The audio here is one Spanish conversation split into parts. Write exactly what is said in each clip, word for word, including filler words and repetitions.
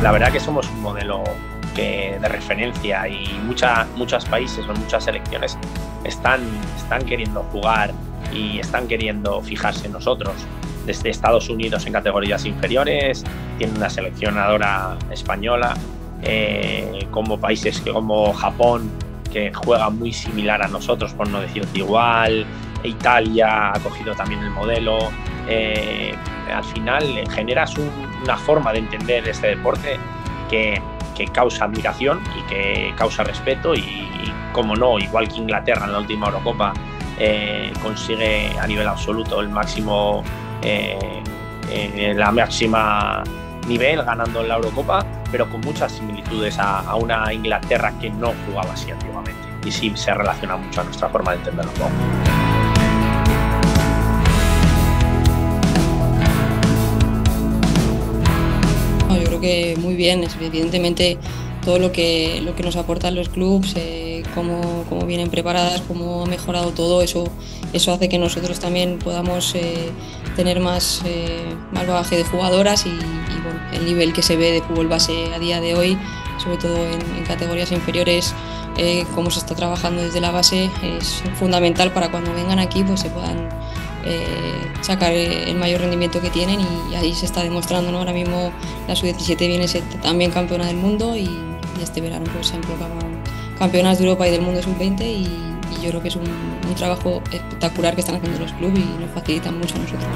la verdad que somos un modelo que, de referencia y mucha, muchos países o muchas selecciones están, están queriendo jugar y están queriendo fijarse en nosotros. Desde Estados Unidos en categorías inferiores, tiene una seleccionadora española, eh, como países que, como Japón, que juega muy similar a nosotros, por no decirte igual. Italia ha cogido también el modelo. Eh, al final generas un, una forma de entender este deporte que, que causa admiración y que causa respeto y, y como no, igual que Inglaterra en la última Eurocopa eh, consigue a nivel absoluto el máximo eh, eh, la máxima nivel ganando en la Eurocopa, pero con muchas similitudes a, a una Inglaterra que no jugaba así antiguamente y sí se relaciona mucho a nuestra forma de entender el juego. Yo creo que muy bien, evidentemente todo lo que, lo que nos aportan los clubes, eh, cómo, cómo vienen preparadas, cómo ha mejorado todo, eso, eso hace que nosotros también podamos eh, tener más, eh, más bagaje de jugadoras y, y bueno, el nivel que se ve de fútbol base a día de hoy, sobre todo en, en categorías inferiores, eh, cómo se está trabajando desde la base, es fundamental para cuando vengan aquí pues se puedan Eh, sacar el mayor rendimiento que tienen y, y ahí se está demostrando, ¿no? Ahora mismo la sub diecisiete viene a ser también campeona del mundo y, y este verano pues se han proclamado campeonas de Europa y del mundo sub veinte y, y yo creo que es un, un trabajo espectacular que están haciendo los clubes y nos facilitan mucho a nosotros.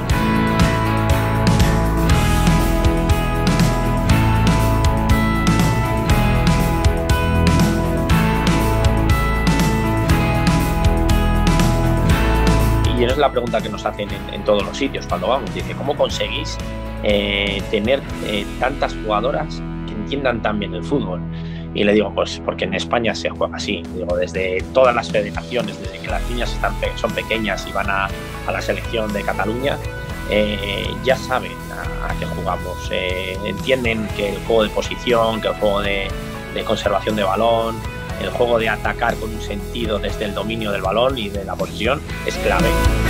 Y esa es la pregunta que nos hacen en, en todos los sitios cuando vamos. Dice, ¿cómo conseguís eh, tener eh, tantas jugadoras que entiendan tan bien el fútbol? Y le digo, pues porque en España se juega así. Digo, desde todas las federaciones, desde que las niñas están, son pequeñas y van a, a la selección de Cataluña, eh, ya saben a, a qué jugamos. Eh, entienden que el juego de posición, que el juego de, de conservación de balón, el juego de atacar con un sentido desde el dominio del balón y de la posesión es clave.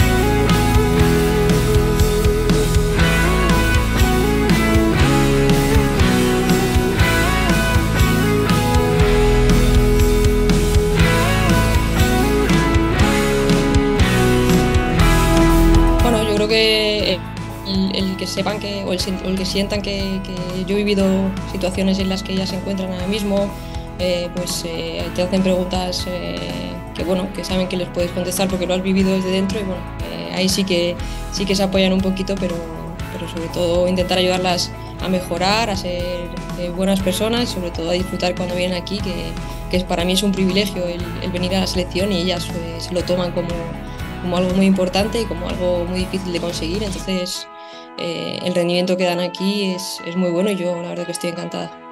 Bueno, yo creo que el, el que sepan que, o el, o el que sientan que, que yo he vivido situaciones en las que ellas se encuentran ahora mismo, Eh, pues eh, te hacen preguntas eh, que bueno que saben que les puedes contestar porque lo has vivido desde dentro y bueno eh, ahí sí que sí que se apoyan un poquito pero, pero sobre todo intentar ayudarlas a mejorar, a ser eh, buenas personas y sobre todo a disfrutar cuando vienen aquí que, que para mí es un privilegio el, el venir a la selección y ellas eh, se lo toman como, como algo muy importante y como algo muy difícil de conseguir, entonces eh, el rendimiento que dan aquí es, es muy bueno y yo la verdad que estoy encantada.